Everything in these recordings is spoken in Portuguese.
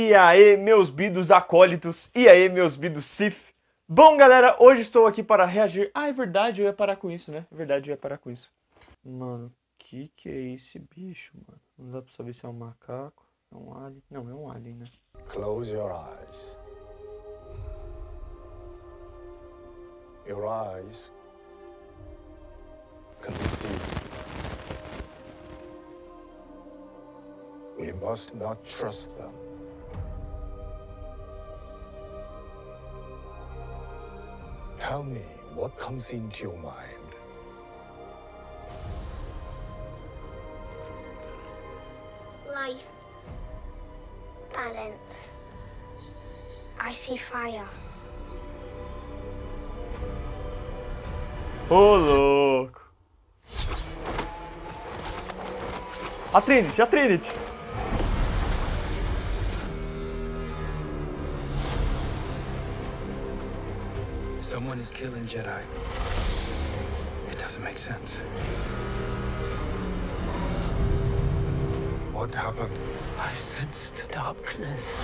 E aí, meus bidos acólitos, e aí, meus bidos Sith. Bom, galera, hoje estou aqui para reagir. Ah, é verdade, eu ia parar com isso, né? É verdade, eu ia parar com isso. Mano, que é esse bicho, mano? Não dá pra saber se é um macaco, é um alien. Não, é um alien, né? Close your eyes. Your eyes can deceive. We must not trust them. Tell me what comes into your mind. Life. Balance. I see fire. Ô, louco! A Trinity, a Trinity! Someone is killing Jedi. It doesn't make sense. What happened? I sensed darkness.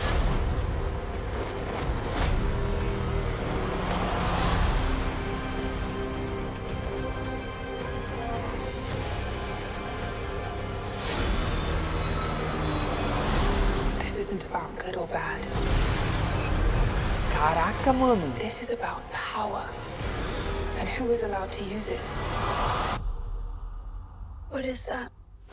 This isn't about good or bad. Caraca, mano! This is about power. And who is allowed to use it? What is that?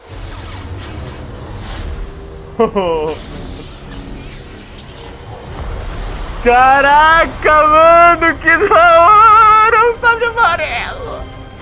Caraca, mano, que da hora! Um sabre amarelo!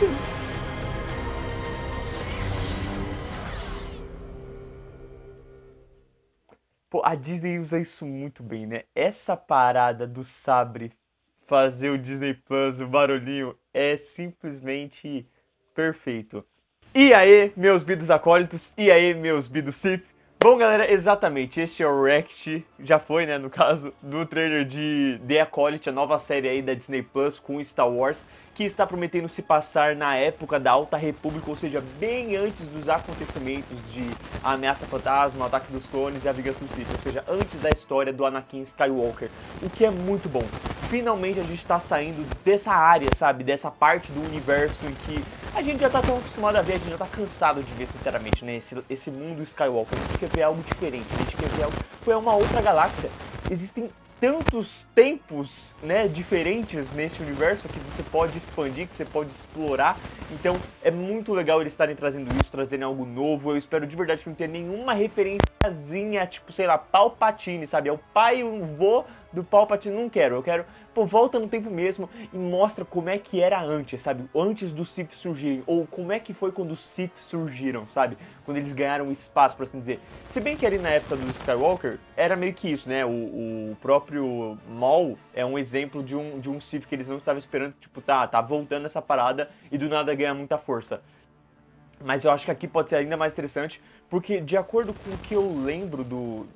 Pô, a Disney usa isso muito bem, né? Essa parada do sabre fazer o Disney Plus, o barulhinho, é simplesmente perfeito. E aí, meus bidos acólitos, e aí, meus bidos Sith. Bom, galera, exatamente, este é o react, já foi, né, no caso, do trailer de The Acolyte, a nova série aí da Disney Plus com Star Wars, que está prometendo se passar na época da Alta República, ou seja, bem antes dos acontecimentos de A Ameaça Fantasma, o Ataque dos Clones e a Vingança dos Sith, ou seja, antes da história do Anakin Skywalker, o que é muito bom. Finalmente a gente está saindo dessa área, sabe, dessa parte do universo em que a gente já tá tão acostumado a ver, a gente já tá cansado de ver, sinceramente, né, esse mundo Skywalker. A gente quer ver algo diferente, a gente quer ver algo que é uma outra galáxia. Existem tantos tempos, né, diferentes nesse universo que você pode expandir, que você pode explorar. Então é muito legal eles estarem trazendo isso, trazendo algo novo. Eu espero de verdade que não tenha nenhuma referenciazinha, tipo, sei lá, Palpatine, sabe? É o pai e o vô do Palpatine. Não quero, eu quero, pô, volta no tempo mesmo e mostra como é que era antes, sabe? Antes dos Sith surgirem, ou como é que foi quando os Sith surgiram, sabe? Quando eles ganharam espaço, por assim dizer. Se bem que ali na época do Skywalker, era meio que isso, né? O próprio Maul é um exemplo de um Sith que eles não estavam esperando, tipo, tá voltando essa parada e do nada ganha muita força. Mas eu acho que aqui pode ser ainda mais interessante, porque de acordo com o que eu lembro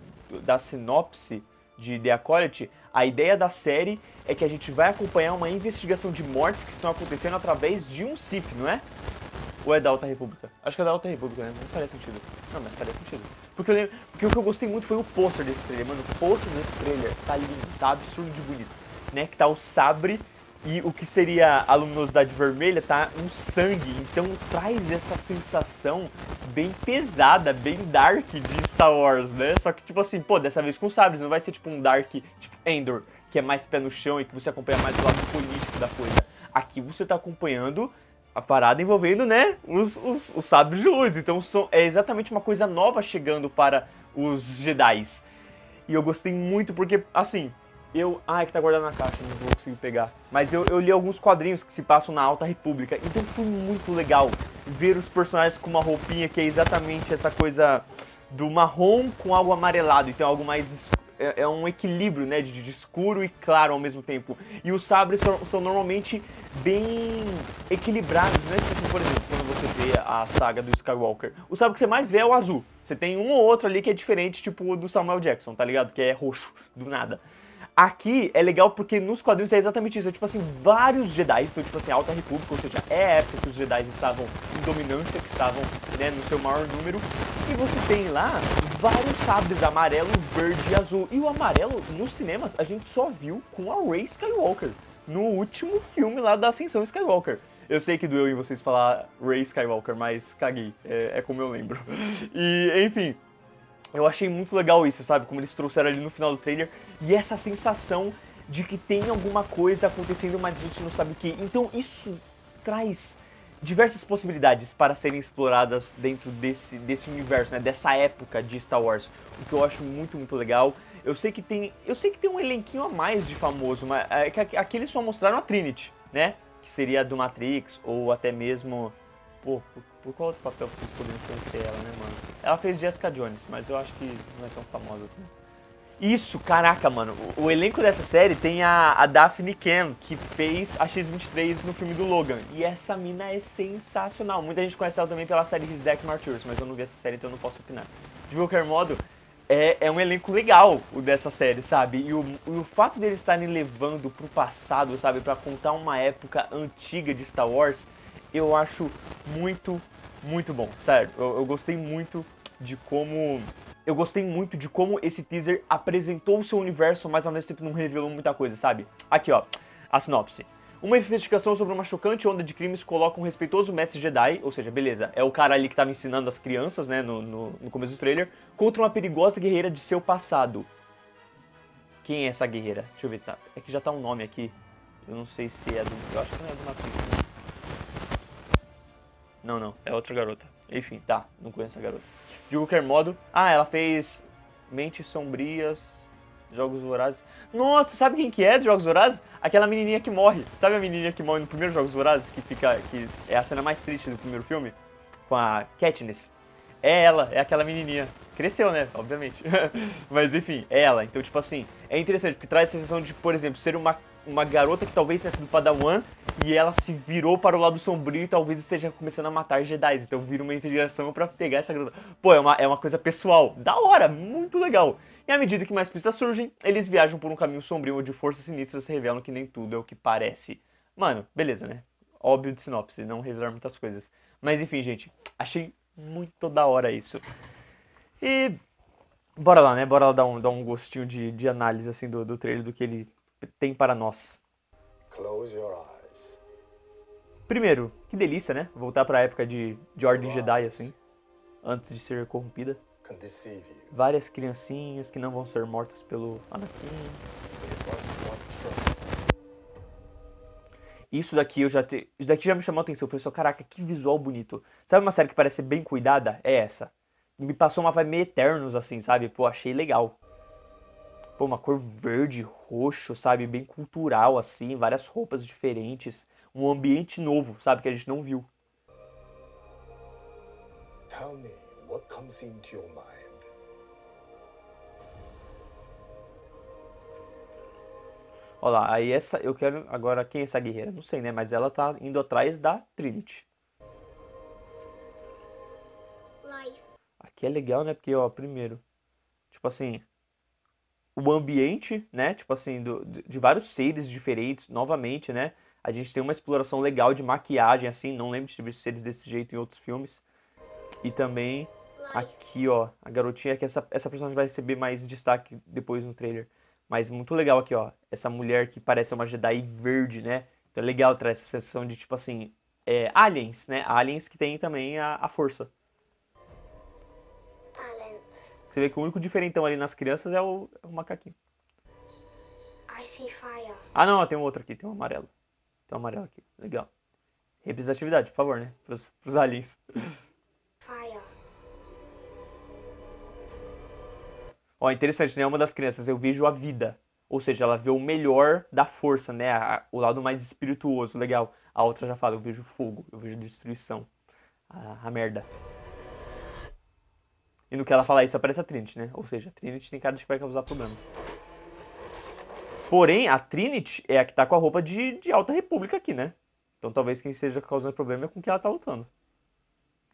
da sinopse de The Acolyte, a ideia da série é que a gente vai acompanhar uma investigação de mortes que estão acontecendo através de um Sith, não é? Ou é da Alta República? Acho que é da Alta República, né? Não faria sentido. Não, mas faria sentido. Porque o que eu gostei muito foi o pôster desse trailer, mano. O pôster desse trailer tá lindo, tá absurdo de bonito, né? Que tá o sabre e o que seria a luminosidade vermelha tá um sangue. Então traz essa sensação bem pesada, bem dark de Star Wars, né? Só que, tipo assim, pô, dessa vez com sabres, não vai ser tipo um dark, tipo Endor, que é mais pé no chão e que você acompanha mais o lado político da coisa. Aqui você tá acompanhando a parada envolvendo, né, os sabres de luz. Então é exatamente uma coisa nova chegando para os Jedis. E eu gostei muito porque, assim, ai, que tá guardado na caixa, não vou conseguir pegar. Mas eu li alguns quadrinhos que se passam na Alta República. Então foi muito legal ver os personagens com uma roupinha que é exatamente essa coisa do marrom com algo amarelado. Então algo mais escuro. É um equilíbrio, né, de escuro e claro ao mesmo tempo. E os sabres são normalmente bem equilibrados, né? Tipo assim, por exemplo, quando você vê a saga do Skywalker. O sabre que você mais vê é o azul. Você tem um ou outro ali que é diferente, tipo o do Samuel Jackson, tá ligado? Que é roxo, do nada. Aqui é legal porque nos quadrinhos é exatamente isso. É tipo assim, vários Jedi, então tipo assim, Alta República, ou seja, é a época que os Jedi estavam em dominância, que estavam, né, no seu maior número. E você tem lá vários sabres, amarelo, verde e azul. E o amarelo, nos cinemas, a gente só viu com a Rey Skywalker, no último filme lá da Ascensão Skywalker. Eu sei que doeu em vocês falar Rey Skywalker, mas caguei, é como eu lembro. E, enfim... Eu achei muito legal isso, sabe? Como eles trouxeram ali no final do trailer. E essa sensação de que tem alguma coisa acontecendo, mas a gente não sabe o que. Então isso traz diversas possibilidades para serem exploradas dentro desse universo, né? Dessa época de Star Wars. O que eu acho muito, muito legal. Eu sei que tem um elenquinho a mais de famoso, mas aqui eles só mostraram a Trinity, né? Que seria a do Matrix, ou até mesmo... Pô, por qual outro papel vocês poderiam conhecer ela, né, mano? Ela fez Jessica Jones, mas eu acho que não é tão famosa assim. Isso, caraca, mano. O elenco dessa série tem a Daphne Ken, que fez a X-23 no filme do Logan. E essa mina é sensacional. Muita gente conhece ela também pela série His Dark Materials, mas eu não vi essa série, então eu não posso opinar. De qualquer modo, é um elenco legal o dessa série, sabe? E o fato deles estarem levando pro passado, sabe? Pra contar uma época antiga de Star Wars... Eu acho muito, muito bom, sério. Eu gostei muito de como... Eu gostei muito de como esse teaser apresentou o seu universo, mas ao mesmo tempo não revelou muita coisa, sabe? Aqui, ó, a sinopse. Uma investigação sobre uma chocante onda de crimes coloca um respeitoso mestre Jedi, ou seja, beleza, é o cara ali que tava ensinando as crianças, né, no começo do trailer, contra uma perigosa guerreira de seu passado. Quem é essa guerreira? Deixa eu ver, tá. É que já tá um nome aqui. Eu não sei se é do... Eu acho que não é do Matrix, né? Não, é outra garota. Enfim, tá, não conheço a garota. De qualquer modo... Ah, ela fez Mentes Sombrias, Jogos Vorazes... Nossa, sabe quem que é de Jogos Vorazes? Aquela menininha que morre. Sabe a menininha que morre no primeiro Jogos Vorazes? Que é a cena mais triste do primeiro filme? Com a Katniss. É ela, é aquela menininha. Cresceu, né? Obviamente. Mas enfim, é ela. Então, tipo assim, é interessante porque traz a sensação de, por exemplo, ser uma garota que talvez tenha sido Padawan e ela se virou para o lado sombrio e talvez esteja começando a matar Jedi. Então vira uma investigação para pegar essa garota. Pô, é uma coisa pessoal. Da hora, muito legal. E à medida que mais pistas surgem, eles viajam por um caminho sombrio onde forças sinistras revelam que nem tudo é o que parece. Mano, beleza, né? Óbvio de sinopse, não revelar muitas coisas. Mas enfim, gente, achei muito da hora isso. E bora lá, né? Bora lá dar um gostinho de análise assim do trailer, do que ele tem para nós. Close your eyes. Primeiro, que delícia, né? Voltar pra época de Ordem Jedi, assim, antes de ser corrompida. Can deceive you. Várias criancinhas que não vão ser mortas pelo Anakin. We must not trust them. Isso daqui já me chamou a atenção. Eu falei só, caraca, que visual bonito. Sabe uma série que parece ser bem cuidada? É essa. Me passou uma vibe meio Eternos, assim, sabe? Pô, achei legal. Pô, uma cor verde, roxo, sabe? Bem cultural, assim. Várias roupas diferentes. Um ambiente novo, sabe? Que a gente não viu. Tell me what comes into your mind. Olha lá, aí essa, eu quero agora, quem é essa guerreira? Não sei, né? Mas ela tá indo atrás da Trinity. Life. Aqui é legal, né? Porque, ó, primeiro, tipo assim, o ambiente, né? Tipo assim, de vários seres diferentes, novamente, né? A gente tem uma exploração legal de maquiagem, assim, não lembro de ter visto seres desse jeito em outros filmes. E também, aqui, ó, a garotinha, que essa personagem vai receber mais destaque depois no trailer. Mas muito legal aqui, ó, essa mulher que parece uma Jedi verde, né? Então é legal trazer essa sensação de, tipo assim, aliens, né? Aliens que tem também a força. Balance. Você vê que o único diferentão ali nas crianças é o macaquinho. I see fire. Ah, não, tem um outro aqui, tem um amarelo. Tem um amarelo aqui, legal. Representatividade, por favor, né? Pros aliens. Fire. Ó, interessante, né? Uma das crianças, eu vejo a vida. Ou seja, ela vê o melhor da força, né? O lado mais espirituoso, legal. A outra já fala, eu vejo fogo, eu vejo destruição. A merda. E no que ela fala isso, aparece a Trinity, né? Ou seja, a Trinity tem cara de que vai causar problema. Porém, a Trinity é a que tá com a roupa de Alta República aqui, né? Então talvez quem esteja causando problema é com quem ela tá lutando.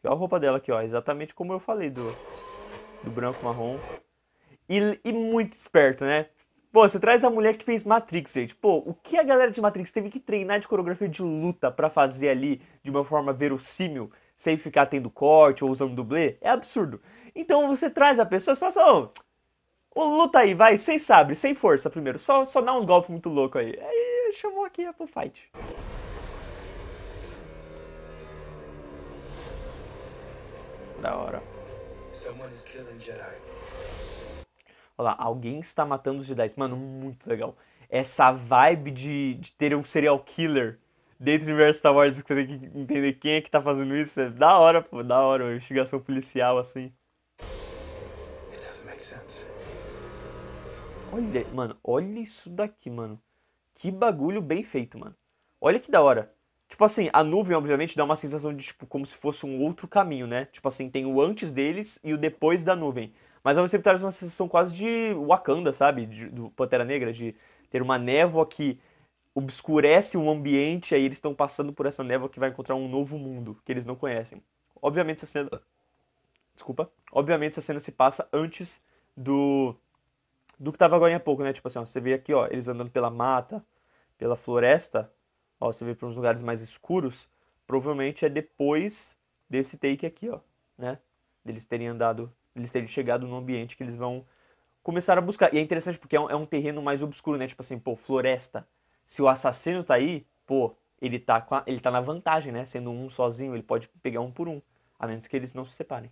E olha a roupa dela aqui, ó. Exatamente como eu falei do branco marrom. E muito esperto, né? Pô, você traz a mulher que fez Matrix, gente. Pô, o que a galera de Matrix teve que treinar de coreografia de luta pra fazer ali de uma forma verossímil, sem ficar tendo corte ou usando dublê, é absurdo. Então você traz a pessoa e fala assim, ô, luta aí, vai, sem sabre, sem força primeiro. Só dá uns golpes muito loucos aí. Aí chamou aqui pro fight. Da hora. Someone is killing Jedi. Olha lá, alguém está matando os Jedi. Mano, muito legal. Essa vibe de ter um serial killer dentro do universo Star Wars, que você tem que entender quem é que tá fazendo isso, é da hora, pô, da hora. Uma investigação policial, assim. It doesn't make sense. Olha, mano, olha isso daqui, mano. Que bagulho bem feito, mano. Olha que da hora. Tipo assim, a nuvem, obviamente, dá uma sensação de, tipo, como se fosse um outro caminho, né? Tipo assim, tem o antes deles e o depois da nuvem. Mas ao mesmo tempo traz uma sensação quase de Wakanda, sabe? Do Pantera Negra, de ter uma névoa que obscurece um ambiente, aí eles estão passando por essa névoa que vai encontrar um novo mundo que eles não conhecem. Obviamente essa cena... Desculpa. Obviamente essa cena se passa antes do que tava agora há pouco, né? Tipo assim, ó, você vê aqui, ó, eles andando pela mata, pela floresta, ó, você vê para uns lugares mais escuros, provavelmente é depois desse take aqui, ó, né? Deles terem andado, eles terem chegado no ambiente que eles vão começar a buscar. E é interessante porque é um terreno mais obscuro, né? Tipo assim, pô, floresta. Se o assassino tá aí, pô, ele tá na vantagem, né? Sendo um sozinho, ele pode pegar um por um, a menos que eles não se separem.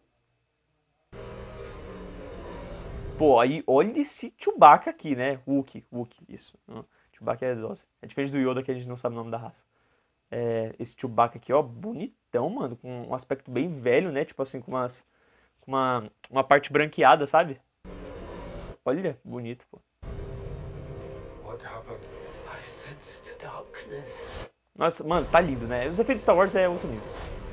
Pô, aí olha esse Chewbacca aqui, né? Wookie, isso. Chewbacca é dose. É diferente do Yoda que a gente não sabe o nome da raça. É, esse Chewbacca aqui, ó, bonitão, mano. Com um aspecto bem velho, né? Tipo assim, com uma parte branqueada, sabe? Olha, bonito, pô. What happened? I sensed darkness. Nossa, mano, tá lindo, né? Os efeitos de Star Wars é outro nível.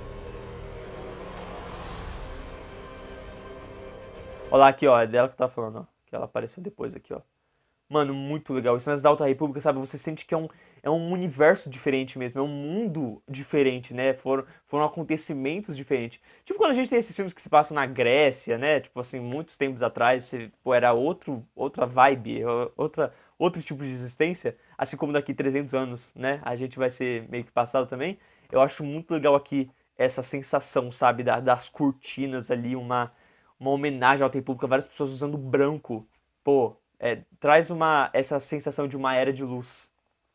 Olha lá aqui, ó, é dela que eu tava falando, ó. Que ela apareceu depois aqui, ó. Mano, muito legal. Isso nas da Alta República, sabe? Você sente que é um universo diferente mesmo. É um mundo diferente, né? Foram acontecimentos diferentes. Tipo quando a gente tem esses filmes que se passam na Grécia, né? Tipo assim, muitos tempos atrás, pô, era outra vibe, outro tipo de existência. Assim como daqui 300 anos, né? A gente vai ser meio que passado também. Eu acho muito legal aqui essa sensação, sabe? Das cortinas ali, uma homenagem à Alta República. Várias pessoas usando branco. Pô, traz essa sensação de uma era de luz.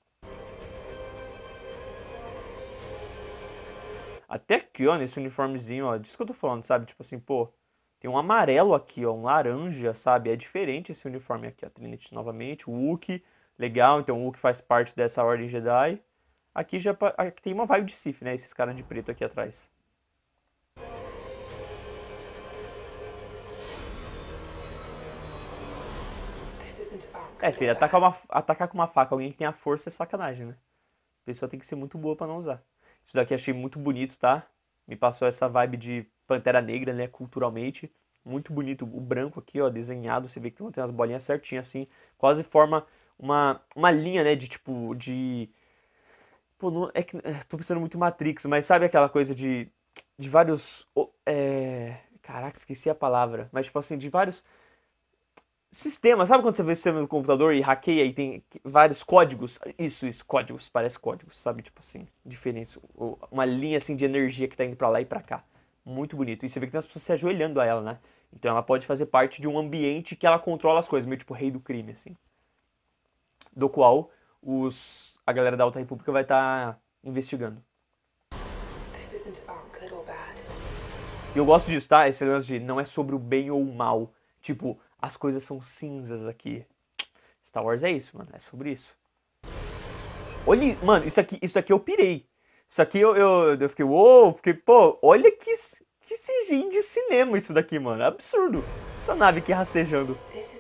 Até aqui, ó, nesse uniformezinho, ó, disso que eu tô falando, sabe? Tipo assim, pô, tem um amarelo aqui, ó, um laranja, sabe? É diferente esse uniforme aqui, ó. Trinity novamente, o Wookiee, legal, então o Wookiee faz parte dessa Ordem Jedi. Aqui aqui tem uma vibe de Sith, né? Esses caras de preto aqui atrás. Filho, atacar com uma faca alguém que tem a força é sacanagem, né? A pessoa tem que ser muito boa pra não usar. Isso daqui achei muito bonito, tá? Me passou essa vibe de Pantera Negra, né? Culturalmente. Muito bonito. O branco aqui, ó, desenhado. Você vê que tem umas bolinhas certinhas, assim. Quase forma uma linha, né? De tipo, de... Pô, não, é que... Tô pensando muito em Matrix, mas sabe aquela coisa de vários... Caraca, esqueci a palavra. Mas, tipo assim, de vários... Sistema, sabe quando você vê o sistema do computador e hackeia e tem vários códigos? Isso, códigos, parece códigos, sabe? Tipo assim, diferença. Uma linha assim de energia que tá indo pra lá e pra cá. Muito bonito. E você vê que tem as pessoas se ajoelhando a ela, né? Então ela pode fazer parte de um ambiente que ela controla as coisas, meio tipo rei do crime, assim. Do qual a galera da Alta República vai estar investigando. E eu gosto disso, tá? Esse lance de não é sobre o bem ou o mal. Tipo, as coisas são cinzas aqui. Star Wars é isso, mano. É sobre isso. Olha, mano, isso aqui eu pirei. Isso aqui eu fiquei, uou, porque, pô, olha que CGI de cinema isso daqui, mano. É absurdo. Essa nave aqui rastejando.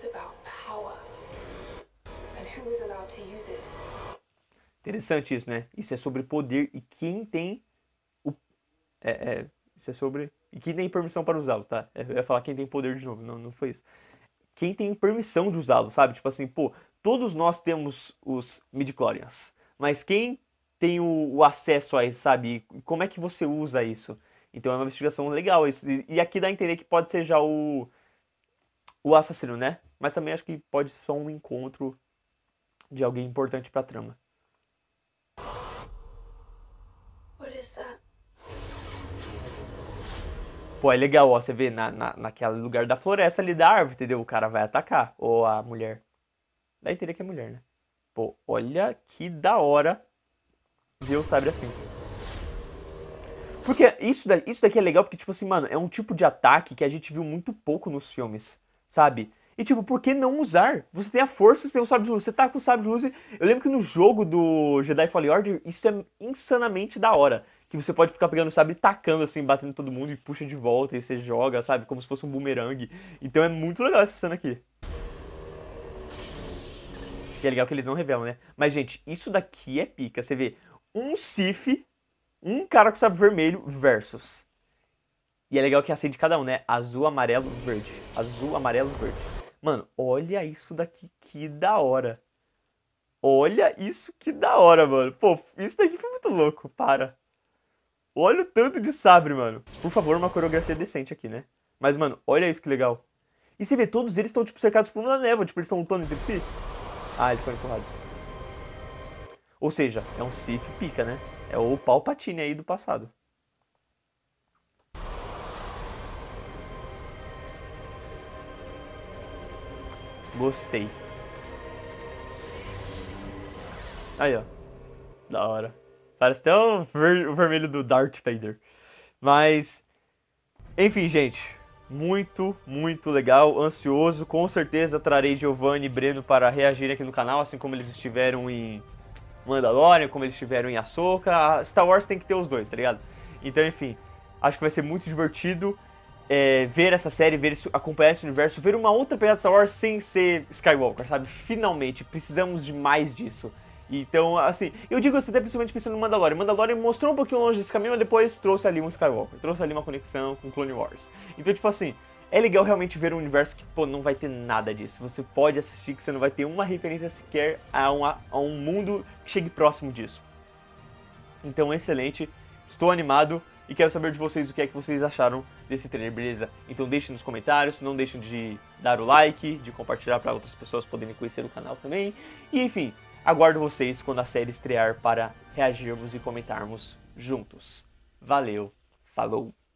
Interessante isso, né? Isso é sobre poder e quem tem isso é sobre... E quem tem permissão para usá-lo, tá? Eu ia falar quem tem poder de novo. Não foi isso. Quem tem permissão de usá-lo, sabe? Tipo assim, pô, todos nós temos os midichlorians, mas quem tem o acesso a isso, sabe? Como é que você usa isso? Então é uma investigação legal isso. E aqui dá a entender que pode ser já o assassino, né? Mas também acho que pode ser só um encontro de alguém importante pra trama. What is that? Pô, é legal, ó, você vê naquele lugar da floresta ali da árvore, entendeu? O cara vai atacar, ou a mulher. Daí teria que é mulher, né? Pô, olha que da hora ver o sabre assim. Porque isso daqui é legal porque, tipo assim, mano, é um tipo de ataque que a gente viu muito pouco nos filmes, sabe? E, tipo, por que não usar? Você tem a força, você tem o sabre de luz, você tá com o sabre de luz. Eu lembro que no jogo do Jedi Fallen Order, isso é insanamente da hora. Que você pode ficar pegando o sabre e tacando, assim, batendo todo mundo e puxa de volta e você joga, sabe? Como se fosse um boomerang. Então é muito legal essa cena aqui. E é legal que eles não revelam, né? Mas, gente, isso daqui é pica. Você vê um Sith, um cara com sabre vermelho versus. E é legal que acende cada um, né? Azul, amarelo, verde. Azul, amarelo, verde. Mano, olha isso daqui, que da hora. Olha isso que da hora, mano. Pô, isso daqui foi muito louco, para. Olha o tanto de sabre, mano. Por favor, uma coreografia decente aqui, né? Mas, mano, olha isso que legal. E você vê, todos eles estão, tipo, cercados por uma névoa. Tipo, eles estão lutando entre si. Ah, eles foram empurrados. Ou seja, é um Sith pica, né? É o Palpatine aí do passado. Gostei. Aí, ó. Da hora. Parece até o vermelho do Darth Vader. Mas, enfim, gente. Muito, muito legal. Ansioso. Com certeza trarei Giovanni e Breno para reagir aqui no canal. Assim como eles estiveram em Mandalorian, como eles estiveram em Ahsoka. A Star Wars tem que ter os dois, tá ligado? Então, enfim. Acho que vai ser muito divertido ver essa série, acompanhar esse universo, ver uma outra pegada de Star Wars sem ser Skywalker, sabe? Finalmente. Precisamos de mais disso. Então, assim, eu digo assim, até principalmente pensando no Mandalorian. Mandalorian mostrou um pouquinho longe desse caminho, mas depois trouxe ali um Skywalker. Trouxe ali uma conexão com Clone Wars. Então, tipo assim, é legal realmente ver um universo que, pô, não vai ter nada disso. Você pode assistir que você não vai ter uma referência sequer a um mundo que chegue próximo disso. Então, excelente. Estou animado e quero saber de vocês o que é que vocês acharam desse trailer, beleza? Então deixem nos comentários, não deixem de dar o like, de compartilhar para outras pessoas poderem conhecer o canal também. E, enfim... Aguardo vocês quando a série estrear para reagirmos e comentarmos juntos. Valeu, falou!